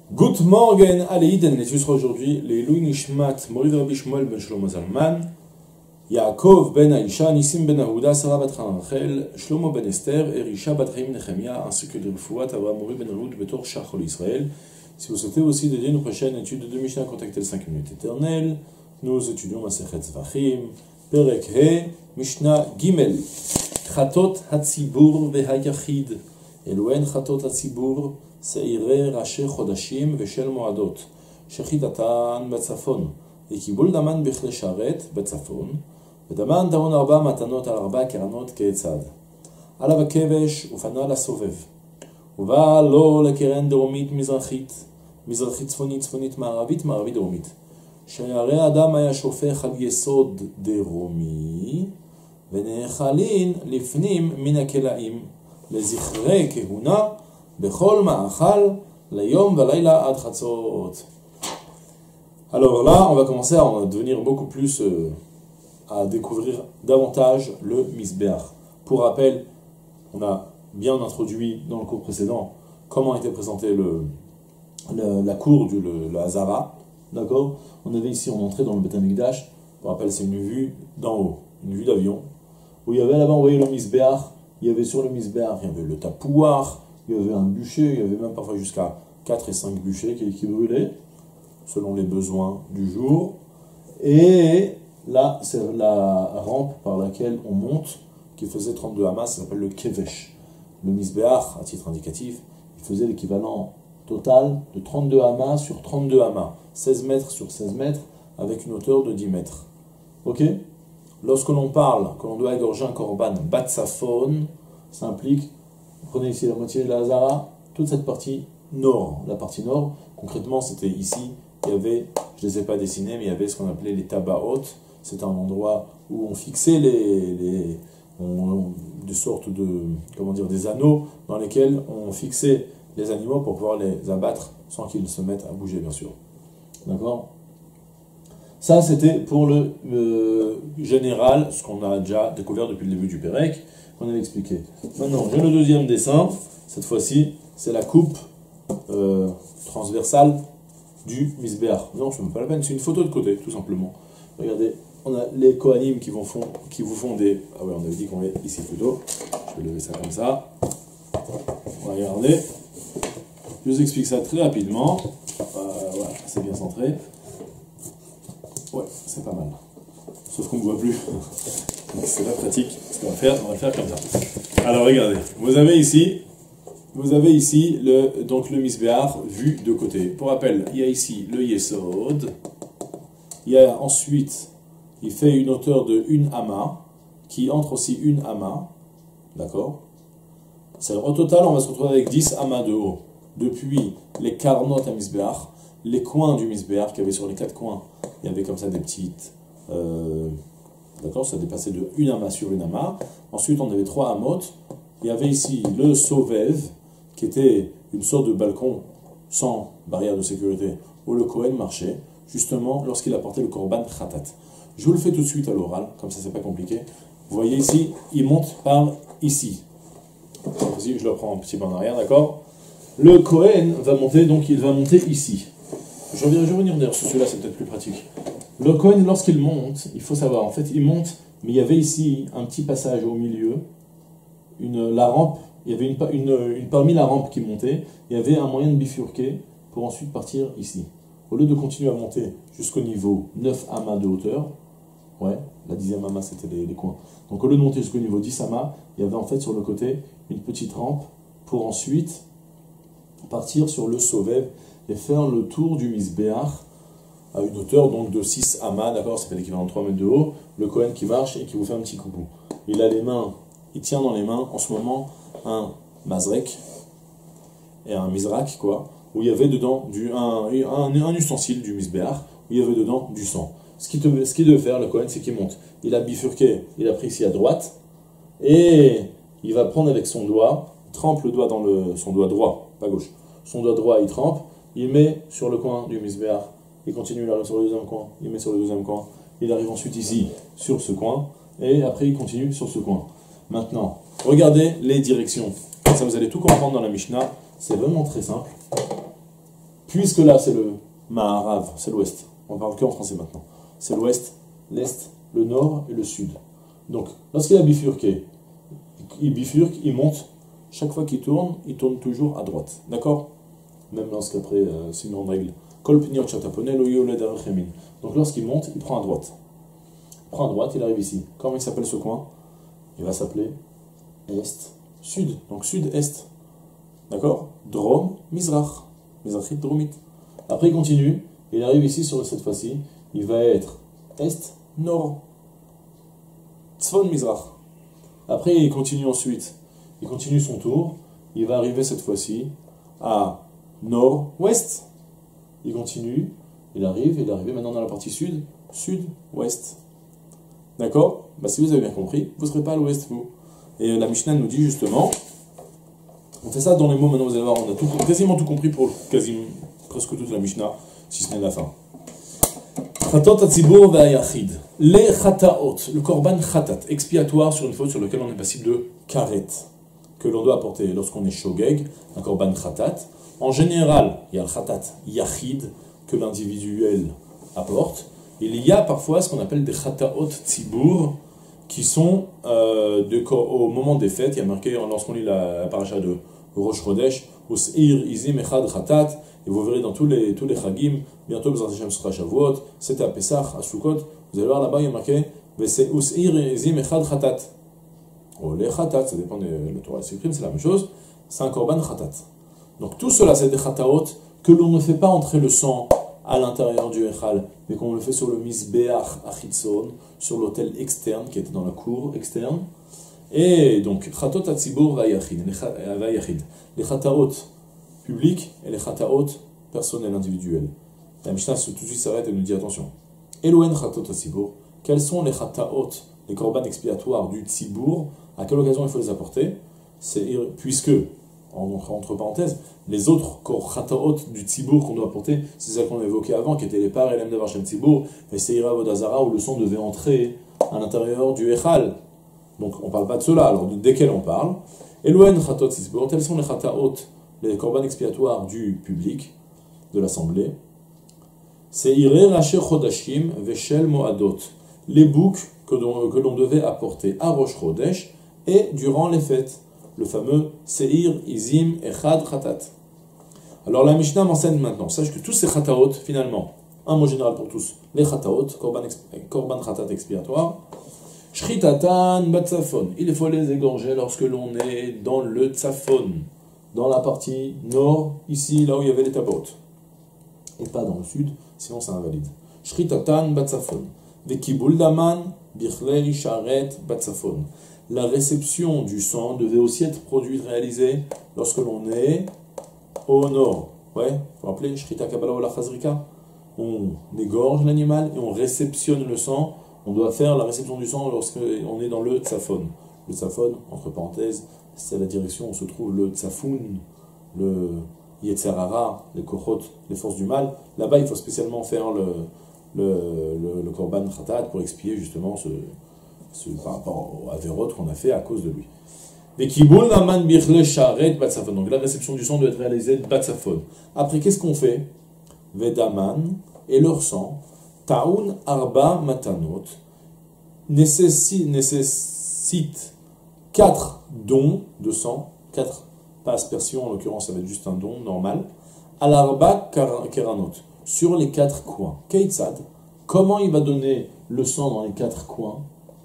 Good morning, allez, Iden, les sera aujourd'hui les Louis Nishmat, Morid Rabbi Shmuel ben Shlomo Zalman, Yaakov ben Aisha, Nissim ben Aouda, Sarah bat Rachel, Shlomo ben Esther, Erisha bat Chaim Nechemia, ainsi que les Refouat, Abraham Morid ben Ruth, Betor Shachol Israël. Si vous souhaitez aussi dédier une prochaine étude de Mishnah, contactez le 5 minutes éternelles. Nous étudions Masechet Zvachim, Perek He, Mishnah Gimel, Chatot Hatzibur vehayachid, Elohen Chatot Hatzibur, Seire Rache Chodashim Veshel Moadot, Shechidatan Batzafon, Ekibul Daman Bechle Sharet Batzafon, Vedaman Daon Arba Matanot al Arba Keranot Keetzad, Alav Kevesh Ufana la Sovev, Uva Lo Lekeren Deromit Mizrachit, Mizrachit Tzfonit Tzfonit Maaravit Maaravit Deromit, Sheyare Adam Aya Shofech Al Yesod Deromi, Venechalin Lifnim Min Akelaim, Lezichre Kehuna, Bechol Ma'achal, Layom Valayla Ad Chatzot. Alors là, on va commencer à en devenir beaucoup plus, à découvrir davantage le Misbeach. Pour rappel, on a bien introduit dans le cours précédent comment était présenté la cour du Hazara. D'accord? On avait ici, on entrait dans le Beth Amikdash. Pour rappel, c'est une vue d'en haut, une vue d'avion, où il y avait là-bas, vous voyez le Misbeach. Il y avait sur le Misbeach, il y avait le tapouar, il y avait un bûcher, il y avait même parfois jusqu'à 4 et 5 bûchers qui brûlaient, selon les besoins du jour. Et là, c'est la rampe par laquelle on monte, qui faisait 32 amas, ça s'appelle le kevesh. Le misbeach, à titre indicatif, il faisait l'équivalent total de 32 amas sur 32 amas, 16 mètres sur 16 mètres, avec une hauteur de 10 mètres. Ok? Lorsque l'on parle, que l'on doit égorger un korban batsafon, ça implique, vous prenez ici la moitié de la Hazara, toute cette partie nord. La partie nord, concrètement, c'était ici, il y avait, je ne les ai pas dessinés, mais il y avait ce qu'on appelait les tabaot. C'était un endroit où on fixait des sortes de, des anneaux dans lesquels on fixait les animaux pour pouvoir les abattre sans qu'ils se mettent à bouger, bien sûr. D'accord? Ça, c'était pour le général, ce qu'on a déjà découvert depuis le début du Pérec, qu'on avait expliqué. Maintenant, j'ai le deuxième dessin. Cette fois-ci, c'est la coupe transversale du Misbeach. Non, ce n'est pas la peine, c'est une photo de côté, tout simplement. Regardez, on a les Kohanim qui vous font des... Ah ouais, on avait dit qu'on est ici plutôt. Je vais lever ça comme ça. Regardez. Je vous explique ça très rapidement. Voilà, c'est bien centré. Ouais, c'est pas mal. Sauf qu'on ne voit plus. Donc c'est pas pratique. Ce qu'on va faire, on va le faire comme ça. Alors regardez, vous avez ici le Misbeach vu de côté. Pour rappel, il y a ici le Yesod. Il y a ensuite, il fait une hauteur de 1 ama, qui entre aussi 1 ama. D'accord? C'est-à-dire, au total, on va se retrouver avec 10 amas de haut. Depuis les karnot à Misbeach, les coins du Misbeach, qu'il y avait sur les 4 coins, il y avait comme ça des petites... d'accord, ça dépassait de 1 ama sur 1 ama. Ensuite, on avait 3 amot. Il y avait ici le Sovev, qui était une sorte de balcon sans barrière de sécurité, où le Kohen marchait, justement lorsqu'il apportait le korban khatat. Je vous le fais tout de suite à l'oral, comme ça c'est pas compliqué. Vous voyez ici, il monte par ici. Ici, je le prends un petit peu en arrière, d'accord? Le Kohen va monter, donc il va monter ici. Je vais revenir d'ailleurs sur celui-là, c'est peut-être plus pratique. Le Kohen, lorsqu'il monte, il faut savoir, en fait, il monte, mais il y avait ici un petit passage au milieu, la rampe, il y avait parmi la rampe qui montait, il y avait un moyen de bifurquer pour ensuite partir ici. Au lieu de continuer à monter jusqu'au niveau 9 amas de hauteur, ouais, la 10e amas c'était les coins. Donc au lieu de monter jusqu'au niveau 10 amas, il y avait en fait sur le côté une petite rampe pour ensuite partir sur le Sovev et faire le tour du Misbeach à une hauteur donc de 6 amas, d'accord, ça fait l'équivalent de 3 mètres de haut, le Kohen qui marche et qui vous fait un petit coucou. Il a les mains, il tient dans les mains en ce moment un mazrek et un mizrak, quoi, où il y avait dedans un ustensile du Misbeach, où il y avait dedans du sang. Ce qu'il devait faire, le Kohen, c'est qu'il monte. Il a bifurqué, il a pris ici à droite, et il va prendre avec son doigt, trempe le doigt dans son doigt droit, pas gauche, son doigt droit, il trempe, il met sur le coin du Misbeach, il continue là sur le deuxième coin, il met sur le deuxième coin, il arrive ensuite ici, sur ce coin, et après il continue sur ce coin. Maintenant, regardez les directions. Ça, vous allez tout comprendre dans la Mishnah. C'est vraiment très simple. puisque là c'est le Maharav, c'est l'ouest. On parle que en français maintenant. C'est l'ouest, l'est, le nord et le sud. Donc, lorsqu'il a bifurqué, il bifurque, il monte. Chaque fois qu'il tourne, il tourne toujours à droite. D'accord? Même lorsqu'après, c'est une grande règle. Kol pniot shataponel ou yoled al-chemin. Donc, lorsqu'il monte, il prend à droite. Il prend à droite, il arrive ici. Comment il s'appelle ce coin? Il va s'appeler est, sud. Donc, sud-est. D'accord? Drom, mizrach. Mizrachit, dromit. Après, il continue. Il arrive ici, sur cette fois-ci. Il va être est, nord. Tzfon, mizrach. Après, il continue ensuite. Il continue son tour. Il va arriver cette fois-ci à nord-ouest. Il continue. Il est arrivé maintenant dans la partie sud. Sud-ouest. D'accord? Bah, si vous avez bien compris, vous ne serez pas à l'ouest, vous. Et la Mishnah nous dit justement, on fait ça dans les mots, maintenant vous allez voir, on a quasiment tout compris pour presque toute la Mishnah, si ce n'est la fin. Chatot hatzibur ve'ayachid. Les chataot, le korban chatat, expiatoire sur une faute sur laquelle on est passible de karet, que l'on doit apporter lorsqu'on est shogeg, un korban chatat. En général, il y a le chatat yachid, que l'individuel apporte. Il y a parfois ce qu'on appelle des chataot tzibur, qui sont au moment des fêtes. Il y a marqué, lorsqu'on lit la paracha de Rosh Chodesh, Us'ir izim echad chatat, et vous verrez dans tous les chagim, bientôt Bezrat Hashem sera Shavuot, c'était à Pesach, à Sukkot, vous allez voir là-bas, il y a marqué Us'ir izim echad chatat. Oh, les chatat, ça dépend de la Torah et c'est la même chose, c'est un korban chatat. Donc tout cela, c'est des chataot que l'on ne fait pas entrer le sang à l'intérieur du Echal, mais qu'on le fait sur le Mizbeach Achitzon, sur l'autel externe qui était dans la cour externe. Et donc, Chatot Hatzibur Vayachid, les Chataot publics et les Chataot personnels, individuels. La Mishnah tout de suite s'arrête et nous dit attention. Elohen Chatot Hatzibur, quels sont les Chataot, les korban expiatoires du Tzibur, à quelle occasion il faut les apporter? Puisque, entre parenthèses, les autres chataot du Tzibour qu'on doit apporter, c'est ça qu'on a évoqué avant, qui étaient les parts et l'em de Varchem Tzibour, et Seira Vodazara, où le sang devait entrer à l'intérieur du Echal. Donc on ne parle pas de cela, alors desquels on parle? Elohen chatot Tzibour, tels sont les chataot, les korban expiatoires du public, de l'assemblée. Seira Racher Chodashim Veshel Moadot, les boucs que l'on devait apporter à Rosh Chodesh et durant les fêtes. Le fameux Seir, Izim, Echad, Chatat. Alors la Mishnah m'enseigne maintenant. Sache que tous ces Chataot, finalement, un mot général pour tous, les Chataot, Korban Chatat expiatoire, Shritatan, Batsafon. Il faut les égorger lorsque l'on est dans le Tzafon, dans la partie nord, ici, là où il y avait les Tabot. Et pas dans le sud, sinon c'est invalide. Shritatan, Batsafon. Vekibul Daman, Bichlei, Sharet, Batsafon. La réception du sang devait aussi être produite, réalisée lorsque l'on est au nord. Ouais, vous vous rappelez, Shrita Kabbalah ou la Chazrika. On égorge l'animal et on réceptionne le sang. On doit faire la réception du sang lorsqu'on est dans le Tzafon. Le Tzafon, entre parenthèses, c'est la direction où se trouve le Tzafoun, le Yetzerara, les Kochot, les forces du mal. Là-bas, il faut spécialement faire le Korban Khatat pour expier justement par rapport à Averot qu'on a fait à cause de lui. Donc la réception du sang doit être réalisée de Batsafon. Après, qu'est-ce qu'on fait? Vedaman et leur sang, Taoun Arba Matanot, nécessite 4 dons de sang, 4, pas aspersion en l'occurrence, ça va être juste un don normal, al Arba Keranot, sur les 4 coins. Keitzad, comment il va donner le sang dans les 4 coins?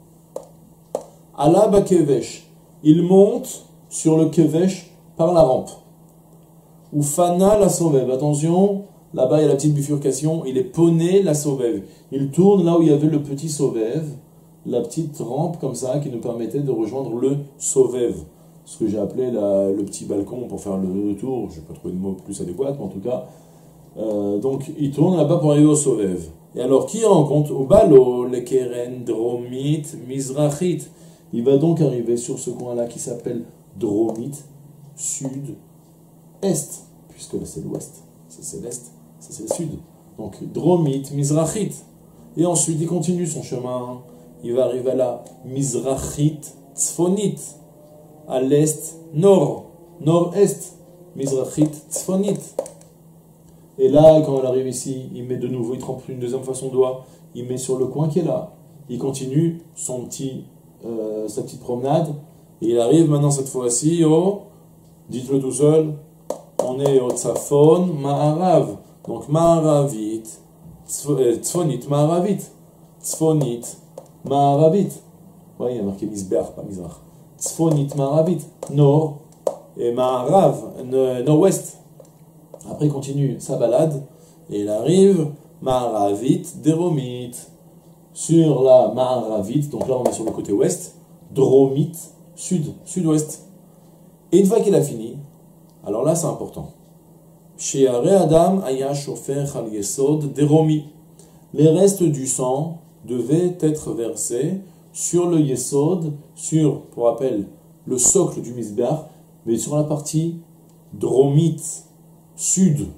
Ala Bakevesh, il monte sur le Kevesh par la rampe. Ou Fana la Sovev, attention, là-bas il y a la petite bifurcation, il est poney la Sovev. Il tourne là où il y avait le petit Sovev, la petite rampe comme ça qui nous permettait de rejoindre le Sovev. Ce que j'ai appelé le petit balcon pour faire le tour, je n'ai pas trouvé de mot plus adéquat, mais en tout cas. Donc il tourne là-bas pour arriver au Sovev. Et alors qui rencontre au Balo, le Keren, Dromit, Mizrachit. Il va donc arriver sur ce coin-là qui s'appelle Dromit, sud, est, puisque là c'est l'ouest, ça c'est l'est, ça c'est le sud. Donc Dromit, Mizrachit. Et ensuite il continue son chemin, il va arriver à la Mizrachit, Tzfonit, à l'est, nord, nord-est, Mizrachit, Tzfonit. Et là, quand elle arrive ici, il met de nouveau, il trempe une deuxième fois son doigt, il met sur le coin qui est là. Il continue sa petite promenade, et il arrive maintenant cette fois-ci au, dites-le tout seul, on est au Tzafon Ma'arav. Donc Ma'aravit, Tzfonit Ma'aravit, Tzfonit Ma'aravit. Oui, il y a marqué Misbeach, pas Mizrach. Tzfonit Ma'aravit, nord, et Ma'arav, nord-ouest. Après, il continue sa balade, et il arrive Ma'aravit, Deromit. Sur la Ma'aravit, donc là on est sur le côté ouest, Dromit, sud-ouest. Et une fois qu'il a fini, alors là c'est important. Chez Adam Aya Shofer Al Yesod Deromi. Les restes du sang devaient être versés sur le Yesod, pour rappel, le socle du Misbeach, mais sur la partie Dromite, sud.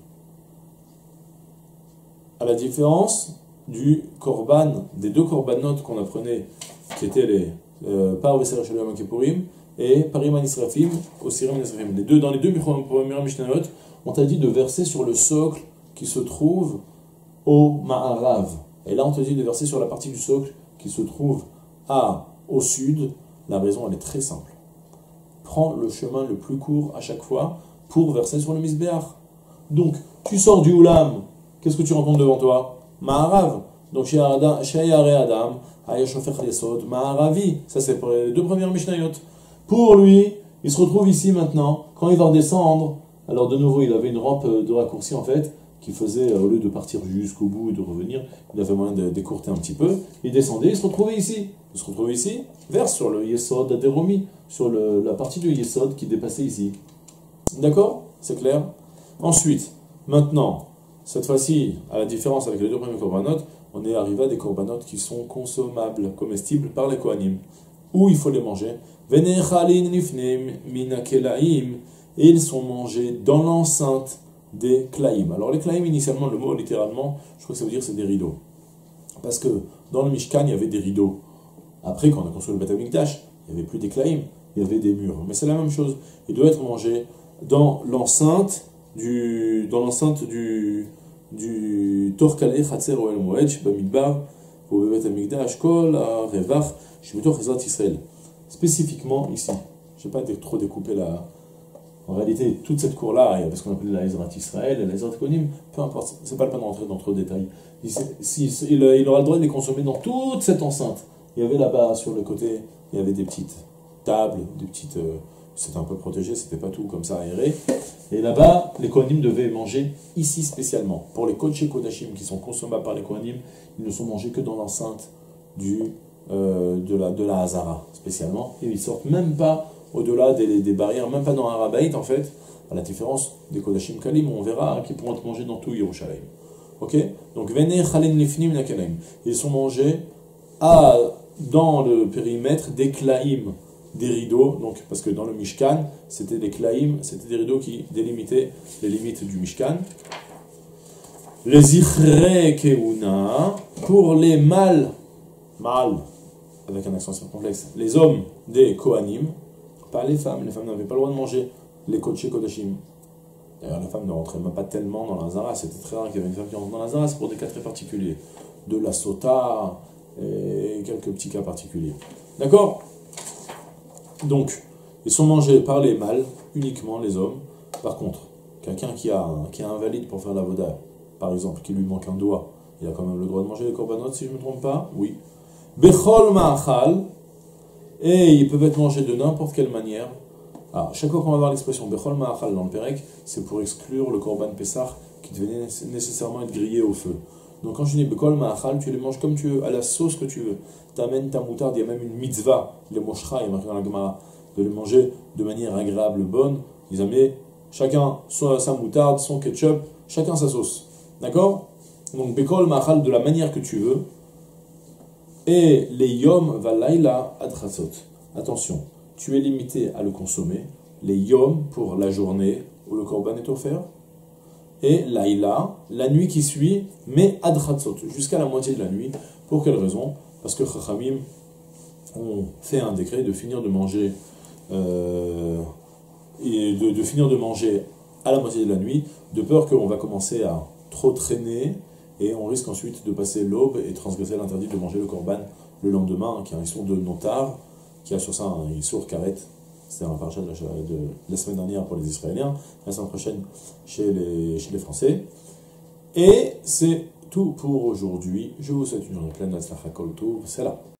À la différence du korban, des deux korbanotes qu'on apprenait, qui étaient les Par Veser Shalom Yom Kippourim et Pariman Israfim, Osirim Israfim. Dans les deux premières Mishnayot, on t'a dit de verser sur le socle qui se trouve au Ma'arav. Et là, on te dit de verser sur la partie du socle qui se trouve au sud. La raison, elle est très simple. Prends le chemin le plus court à chaque fois pour verser sur le Misbeach. Donc, tu sors du Oulam, qu'est-ce que tu rencontres devant toi? Ma'arav. Donc, chez Adam, Ayashofech Yesod, Ma'aravi. Ça, c'est pour les deux premières Mishnayot. Pour lui, il se retrouve ici maintenant. Quand il va redescendre, alors de nouveau, il avait une rampe de raccourci en fait, qui faisait, au lieu de partir jusqu'au bout et de revenir, il avait moyen d'écourter un petit peu. Il descendait, il se retrouvait ici. Il se retrouvait ici, verse sur le Yesod Aderomi, sur la partie du Yesod qui dépassait ici. D'accord? C'est clair? Ensuite, maintenant, cette fois-ci, à la différence avec les deux premiers corbanotes, on est arrivé à des corbanotes qui sont consommables, comestibles par les Kohanim, où il faut les manger. Et ils sont mangés dans l'enceinte des Klaïm. Alors les Klaïm, initialement, le mot littéralement, je crois que ça veut dire c'est des rideaux. Parce que dans le Mishkan, il y avait des rideaux. Après, quand on a construit le Beth Amikdash, il n'y avait plus des Klaïm, il y avait des murs. Mais c'est la même chose. Il doit être mangé dans l'enceinte du Torkaleh Chatzer Oel Moed, Shebamidbar, au Beth Amikdash, Kol, Revach, Shemitoch Ezrat Israël. Spécifiquement ici. Je ne vais pas trop découper la. En réalité, toute cette cour-là, il y avait ce qu'on appelait la Ezrat Israël, la Ezrat Konim, peu importe, c'est pas le peine d'entrer dans trop de détails. Il aura le droit de les consommer dans toute cette enceinte. Il y avait là-bas, sur le côté, il y avait des petites tables, c'était un peu protégé, c'était pas tout comme ça aéré. Et là-bas, les Kohanim devaient manger ici spécialement. Pour les Kodesh Kodashim qui sont consommables par les Kohanim, ils ne sont mangés que dans l'enceinte de la Hazara, spécialement. Et ils sortent même pas au-delà des barrières, même pas dans Harabait en fait, à la différence des Kodashim Kalim, on verra qu'ils pourront être mangés dans tout Yerushalayim. Ok? Donc, Vene Chalen Lifnim Nakalaim. Ils sont mangés dans le périmètre des Klaïm, des rideaux, donc, parce que dans le Mishkan, c'était des Klaïm, c'était des rideaux qui délimitaient les limites du Mishkan. Les Zichre Keuna, pour les mâles, avec un accent circonflexe, les hommes des Kohanim, pas les femmes n'avaient pas le droit de manger les Kodesh Kodashim. D'ailleurs, la femme ne rentrait même pas tellement dans la Zara, c'était très rare qu'il y avait une femme qui rentre dans la Zara, c'est pour des cas très particuliers. De la sota et quelques petits cas particuliers. D'accord? Donc, ils sont mangés par les mâles, uniquement les hommes. Par contre, quelqu'un qui est invalide pour faire la voda, par exemple, qui lui manque un doigt, il a quand même le droit de manger les korbanot, si je ne me trompe pas? Oui. Bechol ma'achal, et ils peuvent être mangés de n'importe quelle manière. Alors, chaque fois qu'on va voir l'expression Bechol ma'achal dans le Perek, c'est pour exclure le korban Pessah qui devait nécessairement être grillé au feu. Donc quand je dis Bechol ma'achal, tu les manges comme tu veux, à la sauce que tu veux. Tu amènes ta moutarde, il y a même une mitzvah, les moshra, il y a marqué dans la Gemara, de les manger de manière agréable, bonne. Ils amènent chacun soit sa moutarde, son ketchup, chacun sa sauce. D'accord? Donc Bechol ma'achal de la manière que tu veux. Et les yom valaila adrasot. Attention, tu es limité à le consommer. Les yom pour la journée où le korban est offert. Et laïla, la nuit qui suit, mais adrasot, jusqu'à la moitié de la nuit. Pour quelle raison? Parce que Chachamim ont fait un décret de finir de manger, à la moitié de la nuit, de peur qu'on va commencer à trop traîner et on risque ensuite de passer l'aube et transgresser l'interdit de manger le korban le lendemain, qui est un histoire de notar, qui a sur ça un issour karet. C'était un parachat de la semaine dernière pour les Israéliens, la semaine prochaine chez les Français. Et c'est tout pour aujourd'hui. Je vous souhaite une journée pleine de Tzlacha Kol Tov. C'est là.